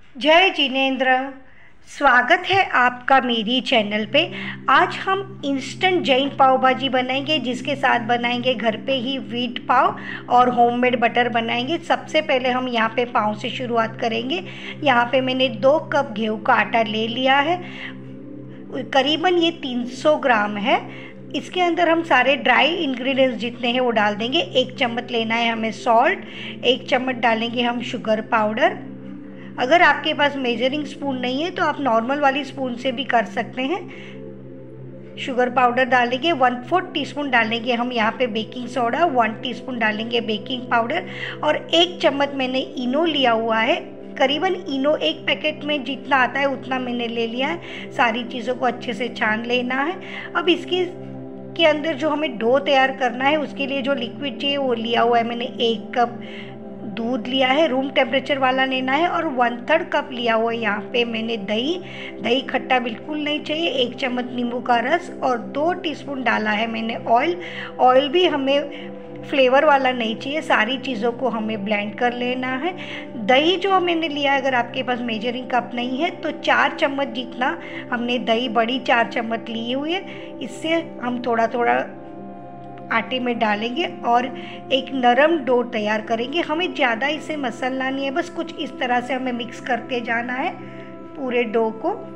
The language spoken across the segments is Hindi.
जय जिनेंद्र। स्वागत है आपका मेरी चैनल पे। आज हम इंस्टेंट जैन पाव भाजी बनाएंगे, जिसके साथ बनाएंगे घर पे ही व्हीट पाव और होममेड बटर बनाएंगे। सबसे पहले हम यहाँ पे पाव से शुरुआत करेंगे। यहाँ पे मैंने 2 कप गेहूं का आटा ले लिया है, करीबन ये 300 ग्राम है। इसके अंदर हम सारे ड्राई इंग्रेडिएंट्स जितने हैं वो डाल देंगे। 1 चम्मच लेना है हमें सॉल्ट, 1 चम्मच डालेंगे हम शुगर पाउडर। अगर आपके पास मेजरिंग स्पून नहीं है तो आप नॉर्मल वाली स्पून से भी कर सकते हैं। शुगर पाउडर डालेंगे, 1/4 टीस्पून डालेंगे हम यहाँ पे बेकिंग सोडा, 1 टीस्पून डालेंगे बेकिंग पाउडर और 1 चम्मच मैंने इनो लिया हुआ है। करीबन इनो 1 पैकेट में जितना आता है उतना मैंने ले लिया है। सारी चीज़ों को अच्छे से छान लेना है। अब इसके अंदर जो हमें डो तैयार करना है उसके लिए जो लिक्विड चाहिए वो लिया हुआ है मैंने। 1 कप दूध लिया है, रूम टेम्परेचर वाला लेना है, और 1/3 कप लिया हुआ है यहाँ पे मैंने दही खट्टा बिल्कुल नहीं चाहिए। 1 चम्मच नींबू का रस और 2 टीस्पून डाला है मैंने ऑयल भी हमें फ्लेवर वाला नहीं चाहिए। सारी चीज़ों को हमें ब्लेंड कर लेना है। दही जो मैंने लिया है, अगर आपके पास मेजरिंग कप नहीं है तो 4 चम्मच जितना हमने दही, बड़ी 4 चम्मच ली हुई है। इससे हम थोड़ा थोड़ा आटे में डालेंगे और एक नरम डो तैयार करेंगे। हमें ज़्यादा इसे मसलना नहीं है, बस कुछ इस तरह से हमें मिक्स करते जाना है पूरे डो को।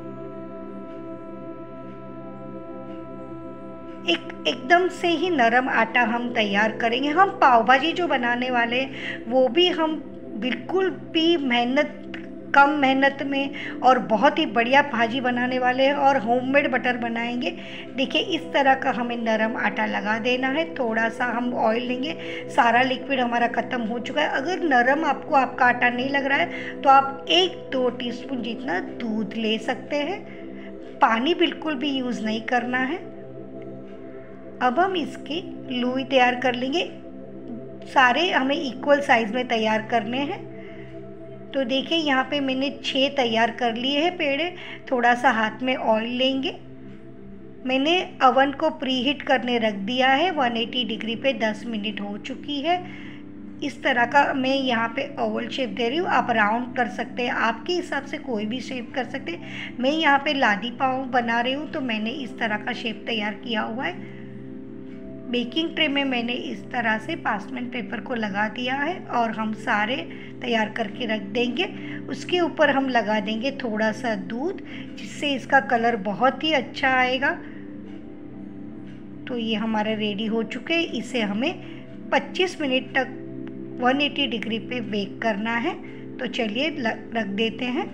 एकदम से ही नरम आटा हम तैयार करेंगे। हम पाव भाजी जो बनाने वाले हैं वो भी हम बिल्कुल भी कम मेहनत में और बहुत ही बढ़िया भाजी बनाने वाले हैं और होममेड बटर बनाएंगे। देखिए इस तरह का हमें नरम आटा लगा देना है। थोड़ा सा हम ऑयल लेंगे। सारा लिक्विड हमारा ख़त्म हो चुका है। अगर नरम आपको आपका आटा नहीं लग रहा है तो आप 1-2 टीस्पून जितना दूध ले सकते हैं। पानी बिल्कुल भी यूज़ नहीं करना है। अब हम इसके लोई तैयार कर लेंगे। सारे हमें इक्वल साइज़ में तैयार करने हैं। तो देखिए यहाँ पे मैंने 6 तैयार कर लिए हैं पेड़े। थोड़ा सा हाथ में ऑयल लेंगे। मैंने अवन को प्रीहीट करने रख दिया है। 180 डिग्री पे 10 मिनट हो चुकी है। इस तरह का मैं यहाँ पे ओवल शेप दे रही हूँ। आप राउंड कर सकते हैं, आपके हिसाब से कोई भी शेप कर सकते हैं। मैं यहाँ पे लादी पाव बना रही हूँ तो मैंने इस तरह का शेप तैयार किया हुआ है। बेकिंग ट्रे में मैंने इस तरह से पार्चमेंट पेपर को लगा दिया है और हम सारे तैयार करके रख देंगे। उसके ऊपर हम लगा देंगे थोड़ा सा दूध, जिससे इसका कलर बहुत ही अच्छा आएगा। तो ये हमारे रेडी हो चुके हैं। इसे हमें 25 मिनट तक 180 डिग्री पे बेक करना है। तो चलिए रख देते हैं।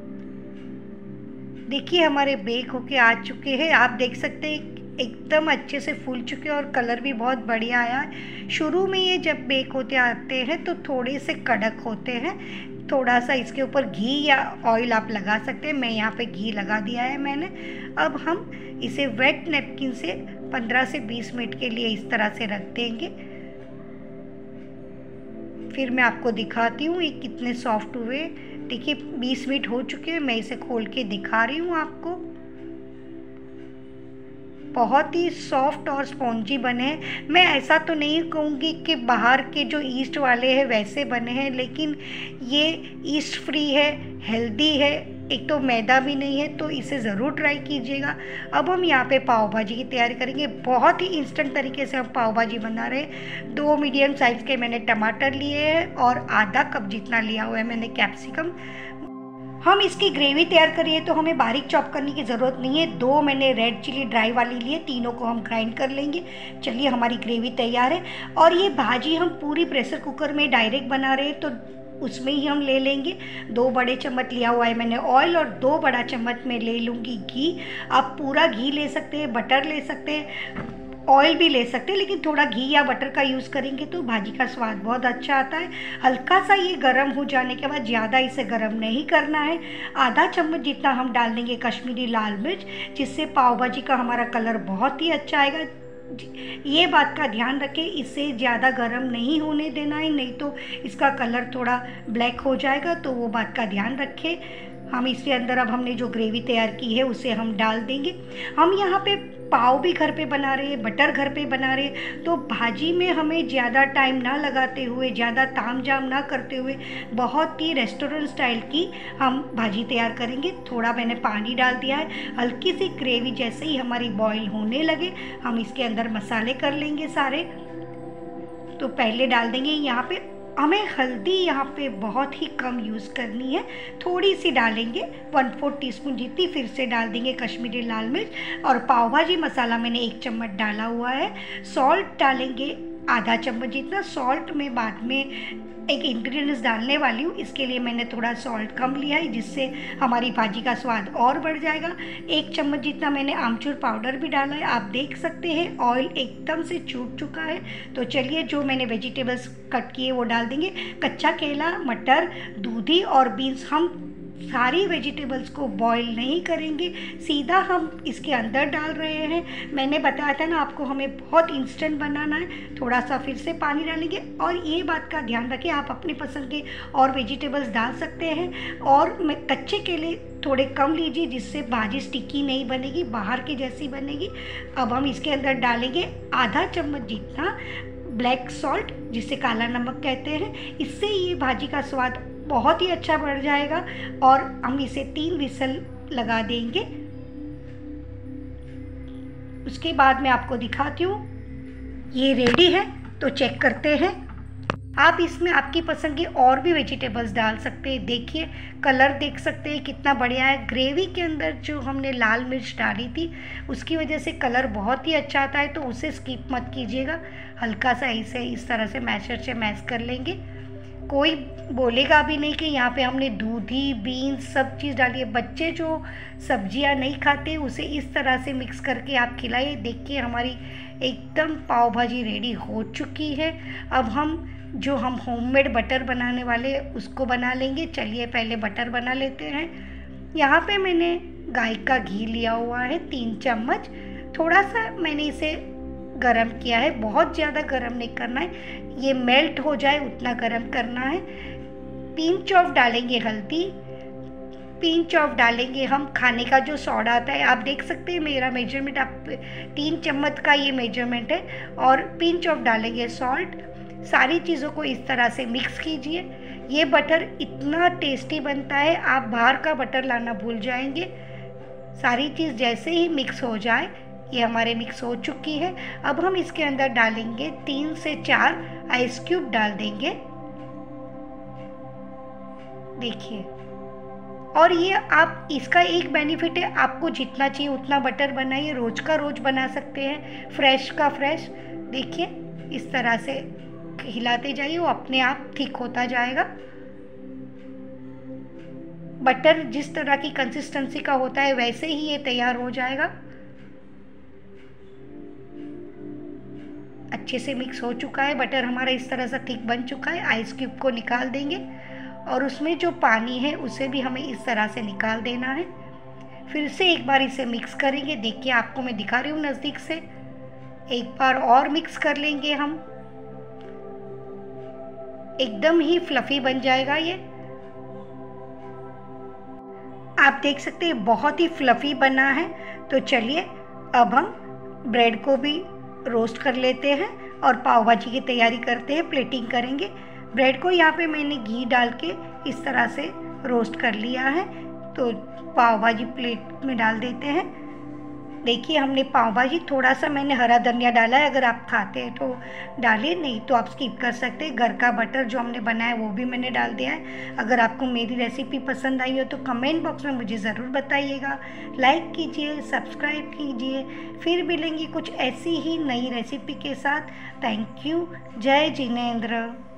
देखिए हमारे बेक होके आ चुके हैं। आप देख सकते हैं एकदम अच्छे से फूल चुके हैं और कलर भी बहुत बढ़िया आया है। शुरू में ये जब बेक होते आते हैं तो थोड़े से कड़क होते हैं। थोड़ा सा इसके ऊपर घी या ऑयल आप लगा सकते हैं। मैं यहाँ पे घी लगा दिया है मैंने। अब हम इसे वेट नैपकिन से 15 से 20 मिनट के लिए इस तरह से रख देंगे। फिर मैं आपको दिखाती हूँ ये कितने सॉफ्ट हुए। देखिए 20 मिनट हो चुके हैं। मैं इसे खोल के दिखा रही हूँ आपको। बहुत ही सॉफ्ट और स्पॉन्जी बने हैं। मैं ऐसा तो नहीं कहूँगी कि बाहर के जो ईस्ट वाले हैं वैसे बने हैं, लेकिन ये ईस्ट फ्री है, हेल्दी है, एक तो मैदा भी नहीं है, तो इसे ज़रूर ट्राई कीजिएगा। अब हम यहाँ पे पाव भाजी की तैयारी करेंगे। बहुत ही इंस्टेंट तरीके से हम पाव भाजी बना रहे हैं। 2 मीडियम साइज़ के मैंने टमाटर लिए हैं और आधा कप जितना लिया हुआ है मैंने कैप्सिकम। हम इसकी ग्रेवी तैयार करिए तो हमें बारीक चॉप करने की ज़रूरत नहीं है। 2 मैंने रेड चिली ड्राई वाली लिए, तीनों को हम ग्राइंड कर लेंगे। चलिए हमारी ग्रेवी तैयार है। और ये भाजी हम पूरी प्रेशर कुकर में डायरेक्ट बना रहे हैं तो उसमें ही हम ले लेंगे। 2 बड़े चम्मच लिया हुआ है मैंने ऑयल और 2 बड़ा चम्मच में ले लूँगी घी। आप पूरा घी ले सकते हैं, बटर ले सकते हैं, ऑयल भी ले सकते हैं, लेकिन थोड़ा घी या बटर का यूज़ करेंगे तो भाजी का स्वाद बहुत अच्छा आता है। हल्का सा ये गर्म हो जाने के बाद, ज़्यादा इसे गर्म नहीं करना है। आधा चम्मच जितना हम डाल देंगे कश्मीरी लाल मिर्च, जिससे पाव भाजी का हमारा कलर बहुत ही अच्छा आएगा। ये बात का ध्यान रखें, इसे ज़्यादा गर्म नहीं होने देना है, नहीं तो इसका कलर थोड़ा ब्लैक हो जाएगा। तो वो बात का ध्यान रखें। हम इसके अंदर अब हमने जो ग्रेवी तैयार की है उसे हम डाल देंगे। हम यहाँ पे पाव भी घर पे बना रहे हैं, बटर घर पे बना रहे हैं, तो भाजी में हमें ज़्यादा टाइम ना लगाते हुए, ज़्यादा ताम झाम ना करते हुए बहुत ही रेस्टोरेंट स्टाइल की हम भाजी तैयार करेंगे। थोड़ा मैंने पानी डाल दिया है, हल्की सी ग्रेवी जैसे ही हमारी बॉईल होने लगे हम इसके अंदर मसाले कर लेंगे सारे। तो पहले डाल देंगे यहाँ पे, हमें हल्दी यहाँ पे बहुत ही कम यूज़ करनी है, थोड़ी सी डालेंगे 1/4 टीस्पून जितनी। फिर से डाल देंगे कश्मीरी लाल मिर्च, और पाव भाजी मसाला मैंने 1 चम्मच डाला हुआ है। सॉल्ट डालेंगे आधा चम्मच जितना। सॉल्ट में बाद में एक इंग्रेडिएंट्स डालने वाली हूँ, इसके लिए मैंने थोड़ा सॉल्ट कम लिया है, जिससे हमारी भाजी का स्वाद और बढ़ जाएगा। 1 चम्मच जितना मैंने आमचूर पाउडर भी डाला है। आप देख सकते हैं ऑयल एकदम से छूट चुका है। तो चलिए जो मैंने वेजिटेबल्स कट किए वो डाल देंगे। कच्चा केला, मटर, दूधी और बीन्स, हम सारी वेजिटेबल्स को बॉईल नहीं करेंगे, सीधा हम इसके अंदर डाल रहे हैं। मैंने बताया था ना आपको, हमें बहुत इंस्टेंट बनाना है। थोड़ा सा फिर से पानी डालेंगे, और ये बात का ध्यान रखें आप अपनी पसंद के और वेजिटेबल्स डाल सकते हैं। और कच्चे केले थोड़े कम लीजिए, जिससे भाजी स्टिकी नहीं बनेगी, बाहर की जैसी बनेगी। अब हम इसके अंदर डालेंगे आधा चम्मच जितना ब्लैक सॉल्ट, जिसे काला नमक कहते हैं। इससे ये भाजी का स्वाद बहुत ही अच्छा बढ़ जाएगा। और हम इसे 3 विसल लगा देंगे। उसके बाद मैं आपको दिखाती हूँ, ये रेडी है। तो चेक करते हैं। आप इसमें आपकी पसंद की और भी वेजिटेबल्स डाल सकते हैं। देखिए कलर देख सकते हैं कितना बढ़िया है। ग्रेवी के अंदर जो हमने लाल मिर्च डाली थी उसकी वजह से कलर बहुत ही अच्छा आता है, तो उसे स्किप मत कीजिएगा। हल्का सा इसे इस तरह से मैशर से मैश कर लेंगे। कोई बोलेगा भी नहीं कि यहाँ पे हमने दूधी, बीन्स सब चीज़ डाली है। बच्चे जो सब्जियाँ नहीं खाते उसे इस तरह से मिक्स करके आप खिलाइए। देखिए हमारी एकदम पाव भाजी रेडी हो चुकी है। अब हम होममेड बटर बनाने वाले उसको बना लेंगे। चलिए पहले बटर बना लेते हैं। यहाँ पे मैंने गाय का घी लिया हुआ है 3 चम्मच। थोड़ा सा मैंने इसे गरम किया है, बहुत ज़्यादा गरम नहीं करना है, ये मेल्ट हो जाए उतना गरम करना है। पिंच ऑफ डालेंगे हल्दी, पिंच ऑफ डालेंगे हम खाने का जो सोडा आता है। आप देख सकते हैं मेरा मेजरमेंट, आप 3 चम्मच का ये मेजरमेंट है। और पिंच ऑफ डालेंगे सॉल्ट। सारी चीज़ों को इस तरह से मिक्स कीजिए। ये बटर इतना टेस्टी बनता है, आप बाहर का बटर लाना भूल जाएंगे। सारी चीज़ जैसे ही मिक्स हो जाए, ये हमारे मिक्स हो चुकी है। अब हम इसके अंदर डालेंगे 3 से 4 आइस क्यूब डाल देंगे। देखिए, और ये आप, इसका एक बेनिफिट है, आपको जितना चाहिए उतना बटर बनाइए। रोज़ का रोज़ बना सकते हैं, फ्रेश का फ्रेश। देखिए इस तरह से हिलाते जाइए, वो अपने आप थिक होता जाएगा। बटर जिस तरह की कंसिस्टेंसी का होता है वैसे ही ये तैयार हो जाएगा। अच्छे से मिक्स हो चुका है, बटर हमारा इस तरह से थिक बन चुका है। आइस क्यूब को निकाल देंगे, और उसमें जो पानी है उसे भी हमें इस तरह से निकाल देना है। फिर से एक बार इसे मिक्स करेंगे। देखिए आपको मैं दिखा रही हूँ नज़दीक से। एक बार और मिक्स कर लेंगे हम, एकदम ही फ्लफी बन जाएगा ये। आप देख सकते हैं बहुत ही फ्लफी बना है। तो चलिए अब हम ब्रेड को भी रोस्ट कर लेते हैं और पाव भाजी की तैयारी करते हैं, प्लेटिंग करेंगे। ब्रेड को यहाँ पे मैंने घी डाल के इस तरह से रोस्ट कर लिया है। तो पाव भाजी प्लेट में डाल देते हैं। देखिए हमने पाव भाजी, थोड़ा सा मैंने हरा धनिया डाला है, अगर आप खाते हैं तो डालिए, नहीं तो आप स्किप कर सकते हैं। घर का बटर जो हमने बनाया वो भी मैंने डाल दिया है। अगर आपको मेरी रेसिपी पसंद आई हो तो कमेंट बॉक्स में मुझे ज़रूर बताइएगा। लाइक कीजिए, सब्सक्राइब कीजिए। फिर मिलेंगे कुछ ऐसी ही नई रेसिपी के साथ। Thank you. जय जिनेंद्र।